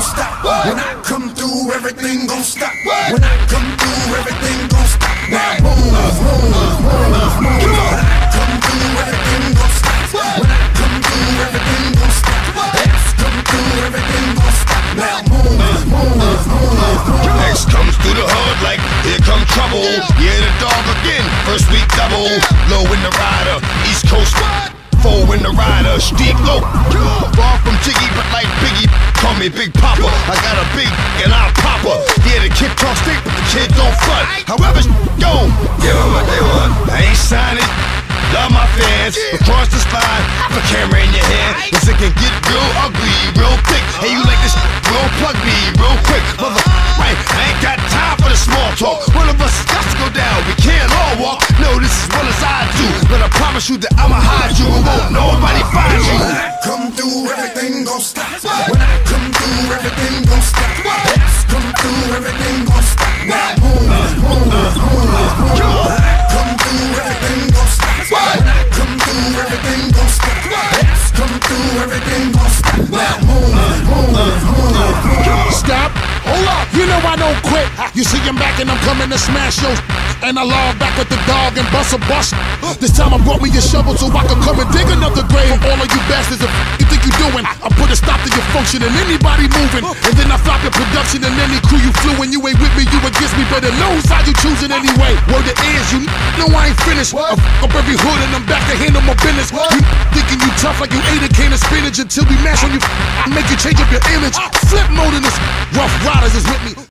stop. When I come through, everything gon' stop. When I come through, everything gon' stop. Now move, move, move, move. When I come through, everything gon' stop. When I come through, everything gon' stop. X come through, everything gon' stop. Now move, move, move. X comes through the hood like here come trouble. Yeah, the dog again, first week double. Low in the rider, East Coast. Four in the rider, steep low. Far from Jiggy, but like Biggie. Call me Big Papa. I got a big and I'll pop her. Yeah, the kid talk stick, but the kid don't front. However, go. Give them what they want. I ain't signing. Love my fans. Across this line, have a camera in your hand. Cause it can get real ugly, real quick. Hey, you like this? Real plug me, real quick. Mother, right? I ain't got time for the small talk. One of us got to go down. We can't all walk. No, this is well as I do. But I promise you that I'ma hide you and won't nobody find you. When I come through, everything gon' stop. When I come through, everything gon' stop. X come through, everything gon' stop. Now move, move, move, move. When I come through, everything gon' stop. When I come through, everything gon' stop. X come through, everything gon' stop. Now move, move, move. Stop. Hold up. You know I don't quit. You see I'm back and I'm coming to smash your and I log back with the dog and bust a bust. This time I brought me a shovel so I can come and dig another grave. For all of you bastards, if you think you doing, I put a stop to your function and anybody moving. And then I flop your production and any crew you flew. When you ain't with me, you against me. Better know how you choosing anyway. Word to is, you know I ain't finished. I f up every hood and I'm back to handle my business. You thinking you tough like you ate a can of spinach until we mash on you. I make you change up your image. Flip mode in this. Rough Riders is with me.